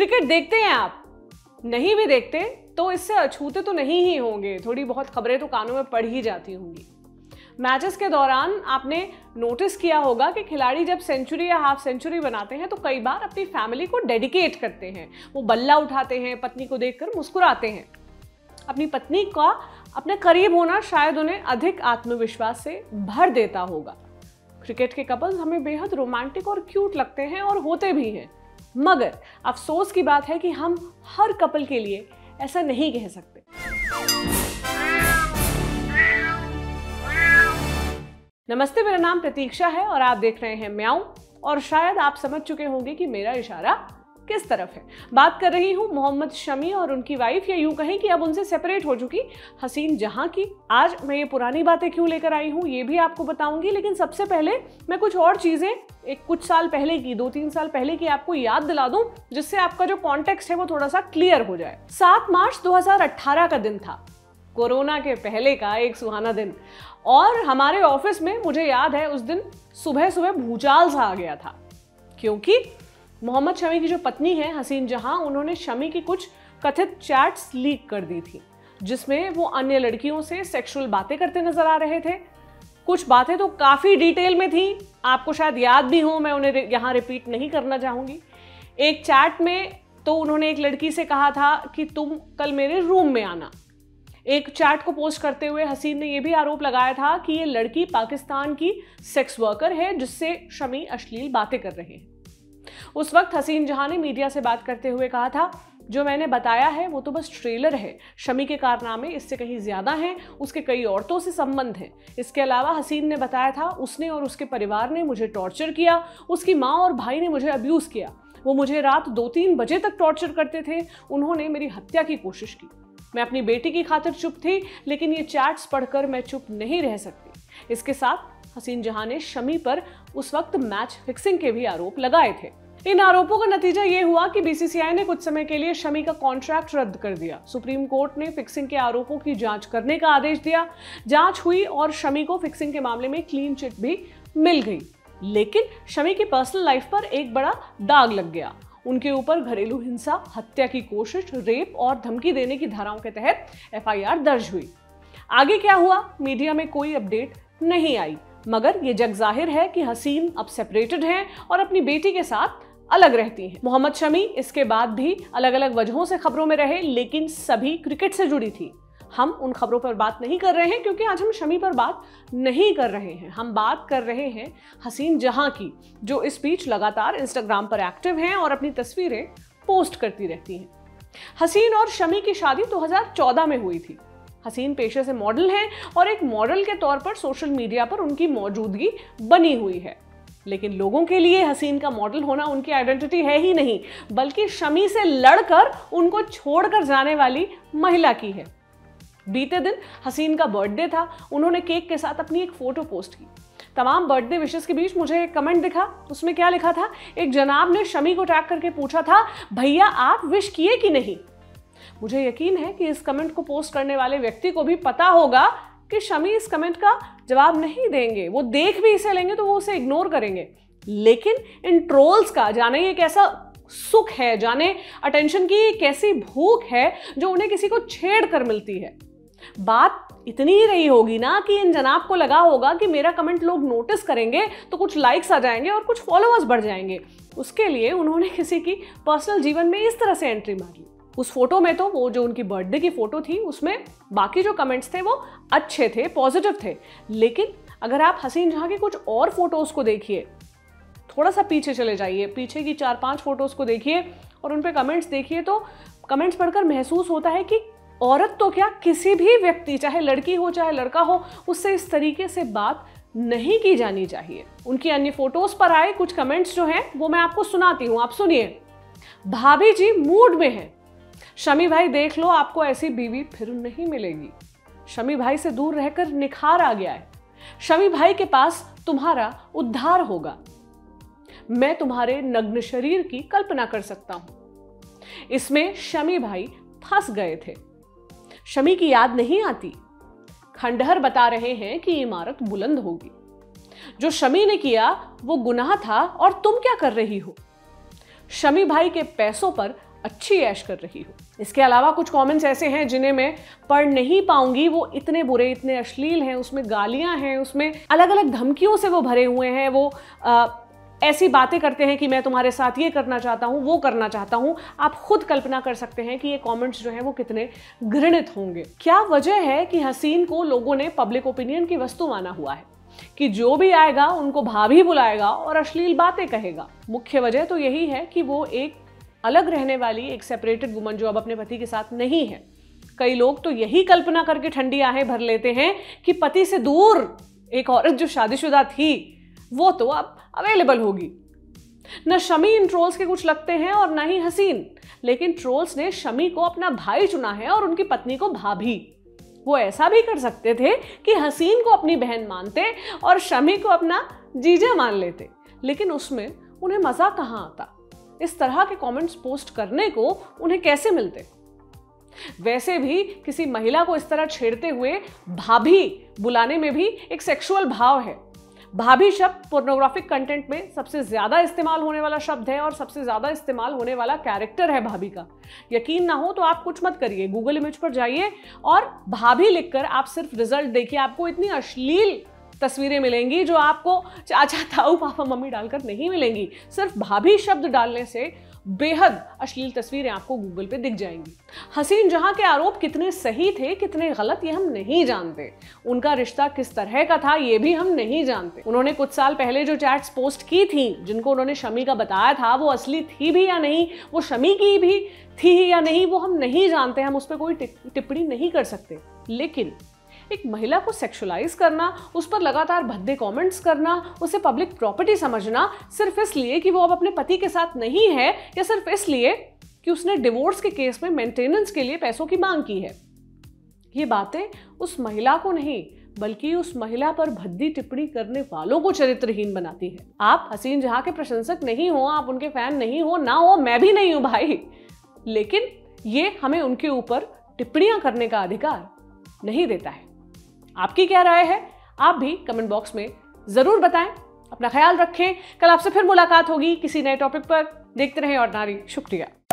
Cricket देखते हैं आप? नहीं भी देखते तो इससे अछूते तो नहीं ही होंगे, थोड़ी बहुत खबरें तो कानों में पड़ ही जाती होंगी। मैचेस के दौरान आपने नोटिस किया होगा कि खिलाड़ी जब सेंचुरी या हाफ सेंचुरी बनाते हैं तो कई बार अपनी फैमिली को डेडिकेट करते हैं। वो बल्ला उठाते हैं, पत्नी को देखकर मुस्कुराते हैं। अपनी पत्नी का अपने करीब होना शायद उन्हें अधिक आत्मविश्वास से भर देता होगा। क्रिकेट के कपल्स हमें बेहद रोमांटिक और क्यूट लगते हैं और होते भी हैं, मगर अफसोस की बात है कि हम हर कपल के लिए ऐसा नहीं कह सकते। नमस्ते, मेरा नाम प्रतीक्षा है और आप देख रहे हैं म्याऊं। और शायद आप समझ चुके होंगे कि मेरा इशारा किस तरफ है। बात कर रही हूं मोहम्मद शमी और उनकी वाइफ, या यूं कहें कि अब उनसे सेपरेट हो चुकी हसीन जहां की। आज मैं ये पुरानी बातें क्यों लेकर आई हूं ये भी आपको बताऊंगी, लेकिन सबसे पहले मैं कुछ और चीजें कुछ साल पहले की, 2-3 साल पहले की आपको याद दिला दूं, जिससे आपका जो कॉन्टेक्स्ट है वो थोड़ा सा क्लियर हो जाए। 7 मार्च 2018 का दिन था, कोरोना के पहले का एक सुहाना दिन। और हमारे ऑफिस में मुझे याद है उस दिन सुबह सुबह भूचाल सा आ गया था, क्योंकि मोहम्मद शमी की जो पत्नी है हसीन जहां, उन्होंने शमी की कुछ कथित चैट्स लीक कर दी थी, जिसमें वो अन्य लड़कियों से सेक्सुअल बातें करते नजर आ रहे थे। कुछ बातें तो काफी डिटेल में थी, आपको शायद याद भी हो, मैं उन्हें यहाँ रिपीट नहीं करना चाहूंगी। एक चैट में तो उन्होंने एक लड़की से कहा था कि तुम कल मेरे रूम में आना। एक चैट को पोस्ट करते हुए हसीन ने यह भी आरोप लगाया था कि ये लड़की पाकिस्तान की सेक्स वर्कर है, जिससे शमी अश्लील बातें कर रहे हैं। उस वक्त हसीन जहां ने मीडिया से बात करते हुए कहा था, जो मैंने बताया है वो तो बस ट्रेलर है, शमी के कारनामे इससे कहीं ज्यादा हैं, उसके कई औरतों से संबंध हैं। इसके अलावा हसीन ने बताया था, उसने और उसके परिवार ने मुझे टॉर्चर किया, उसकी माँ और भाई ने मुझे अब्यूज किया, वो मुझे रात 2-3 बजे तक टॉर्चर करते थे, उन्होंने मेरी हत्या की कोशिश की। मैं अपनी बेटी की खातिर चुप थी, लेकिन ये चैट्स पढ़कर मैं चुप नहीं रह सकती। इसके साथ हसीन जहां ने शमी पर उस वक्त मैच फिक्सिंग के भी आरोप लगाए थे। इन आरोपों का नतीजा ये हुआ कि बीसीसीआई ने कुछ समय के लिए शमी का कॉन्ट्रैक्ट रद्द कर दिया। सुप्रीम कोर्ट ने फिक्सिंग के आरोपों की जांच करने का आदेश दिया। जांच हुई और शमी को फिक्सिंग के मामले में क्लीन चिट भी मिल गई, लेकिन शमी की पर्सनल लाइफ पर एक बड़ा दाग लग गया। उनके ऊपर घरेलू हिंसा, हत्या की कोशिश, रेप और धमकी देने की धाराओं के तहत एफआईआर दर्ज हुई। आगे क्या हुआ, मीडिया में कोई अपडेट नहीं आई, मगर ये जग जाहिर है कि हसीन अब सेपरेटेड हैं और अपनी बेटी के साथ अलग रहती हैं। मोहम्मद शमी इसके बाद भी अलग अलग वजहों से खबरों में रहे, लेकिन सभी क्रिकेट से जुड़ी थी। हम उन खबरों पर बात नहीं कर रहे हैं, क्योंकि आज हम शमी पर बात नहीं कर रहे हैं। हम बात कर रहे हैं हसीन जहां की, जो इस बीच लगातार इंस्टाग्राम पर एक्टिव हैं और अपनी तस्वीरें पोस्ट करती रहती हैं। हसीन और शमी की शादी 2014 में हुई थी। हसीन पेशे से मॉडल हैं और एक मॉडल के तौर पर सोशल मीडिया पर उनकी मौजूदगी बनी हुई है, लेकिन लोगों के लिए हसीन का मॉडल होना उनकी आइडेंटिटी है ही नहीं, बल्कि शमी से लड़कर उनको छोड़कर जाने वाली महिला की है। बीते दिन हसीन का बर्थडे था, उन्होंने केक के साथ अपनी एक फोटो पोस्ट की। तमाम बर्थडे विशेस के बीच मुझे एक कमेंट दिखा, उसमें क्या लिखा था, एक जनाब ने शमी को टैग करके पूछा था, भैया आप विश किए कि नहीं। मुझे यकीन है कि इस कमेंट को पोस्ट करने वाले व्यक्ति को भी पता होगा कि शमी इस कमेंट का जवाब नहीं देंगे, वो देख भी इसे लेंगे तो वो उसे इग्नोर करेंगे। लेकिन इन ट्रोल्स का जाने ये कैसा सुख है, जाने अटेंशन की कैसी भूख है जो उन्हें किसी को छेड़ कर मिलती है। बात इतनी ही रही होगी ना कि इन जनाब को लगा होगा कि मेरा कमेंट लोग नोटिस करेंगे तो कुछ लाइक्स आ जाएंगे और कुछ फॉलोअर्स बढ़ जाएंगे। उसके लिए उन्होंने किसी की पर्सनल जीवन में इस तरह से एंट्री मार ली। उस फोटो में तो वो जो उनकी बर्थडे की फोटो थी, उसमें बाकी जो कमेंट्स थे वो अच्छे थे, पॉजिटिव थे, लेकिन अगर आप हसीन जहां की कुछ और फोटोज को देखिए, थोड़ा सा पीछे चले जाइए, पीछे की 4-5 फोटोज को देखिए और उन पे कमेंट्स देखिए, तो कमेंट्स पढ़कर महसूस होता है कि औरत तो क्या, किसी भी व्यक्ति, चाहे लड़की हो चाहे लड़का हो, उससे इस तरीके से बात नहीं की जानी चाहिए। उनकी अन्य फोटोज पर आए कुछ कमेंट्स जो हैं वो मैं आपको सुनाती हूं, आप सुनिए। भाभी जी मूड में है, शमी भाई देख लो आपको ऐसी बीवी फिर नहीं मिलेगी, शमी भाई से दूर रहकर निखार आ गया है, शमी भाई के पास तुम्हारा उद्धार होगा, मैं तुम्हारे नग्न शरीर की कल्पना कर सकता हूं। इसमें शमी भाई फंस गए थे, शमी की याद नहीं आती, खंडहर बता रहे हैं कि इमारत बुलंद होगी, जो शमी ने किया वो गुनाह था और तुम क्या कर रही हो। शमी भाई के पैसों पर अच्छी ऐश कर रही हूँ। इसके अलावा कुछ कमेंट्स ऐसे हैं जिन्हें मैं पढ़ नहीं पाऊंगी, वो इतने बुरे, इतने अश्लील हैं, उसमें गालियां हैं, उसमें अलग अलग धमकियों से वो भरे हुए हैं। वो ऐसी बातें करते हैं कि मैं तुम्हारे साथ ये करना चाहता हूँ, वो करना चाहता हूँ। आप खुद कल्पना कर सकते हैं कि ये कमेंट्स जो हैं वो कितने घृणित होंगे। क्या वजह है कि हसीन को लोगों ने पब्लिक ओपिनियन की वस्तु माना हुआ है कि जो भी आएगा उनको भाभी बुलाएगा और अश्लील बातें कहेगा? मुख्य वजह तो यही है कि वो एक अलग रहने वाली, एक सेपरेटेड वुमन जो अब अपने पति के साथ नहीं है। कई लोग तो यही कल्पना करके ठंडी आहें भर लेते हैं कि पति से दूर एक औरत जो शादीशुदा थी वो तो अब अवेलेबल होगी। न शमी इन ट्रोल्स के कुछ लगते हैं और न ही हसीन, लेकिन ट्रोल्स ने शमी को अपना भाई चुना है और उनकी पत्नी को भाभी। वो ऐसा भी कर सकते थे कि हसीन को अपनी बहन मानते और शमी को अपना जीजा मान लेते, लेकिन उसमें उन्हें मजा कहां आता? इस तरह के कमेंट्स पोस्ट करने को उन्हें कैसे मिलते? वैसे भी किसी महिला को इस तरह छेड़ते हुए भाभी बुलाने में भी एक सेक्सुअल भाव है। भाभी शब्द पोर्नोग्राफिक कंटेंट में सबसे ज्यादा इस्तेमाल होने वाला शब्द है और सबसे ज्यादा इस्तेमाल होने वाला कैरेक्टर है भाभी का। यकीन ना हो तो आप कुछ मत करिए, गूगल इमेज पर जाइए और भाभी लिखकर आप सिर्फ रिजल्ट देखिए। आपको इतनी अश्लील तस्वीरें मिलेंगी जो आपको चाचा, ताऊ, पापा, मम्मी डालकर नहीं मिलेंगी। सिर्फ भाभी शब्द डालने से बेहद अश्लील तस्वीरें आपको गूगल पे दिख जाएंगी। हसीन जहां के आरोप कितने सही थे, कितने गलत, ये हम नहीं जानते। उनका रिश्ता किस तरह का था ये भी हम नहीं जानते। उन्होंने कुछ साल पहले जो चैट्स पोस्ट की थी जिनको उन्होंने शमी का बताया था वो असली थी भी या नहीं, वो शमी की भी थी या नहीं, वो हम नहीं जानते। हम उस पर कोई टिप्पणी नहीं कर सकते। लेकिन एक महिला को सेक्सुअलाइज करना, उस पर लगातार भद्दे कमेंट्स करना, उसे पब्लिक प्रॉपर्टी समझना सिर्फ इसलिए कि वो अब अपने पति के साथ नहीं है या सिर्फ इसलिए कि उसने डिवोर्स के केस में मेंटेनेंस के लिए पैसों की मांग की है, ये बातें उस महिला को नहीं बल्कि उस महिला पर भद्दी टिप्पणी करने वालों को चरित्रहीन बनाती है। आप हसीन जहां के प्रशंसक नहीं हो, आप उनके फैन नहीं हो, ना हो, मैं भी नहीं हूं भाई, लेकिन ये हमें उनके ऊपर टिप्पणियां करने का अधिकार नहीं देता है। आपकी क्या राय है? आप भी कमेंट बॉक्स में जरूर बताएं। अपना ख्याल रखें। कल आपसे फिर मुलाकात होगी किसी नए टॉपिक पर। देखते रहें और नारी। शुक्रिया।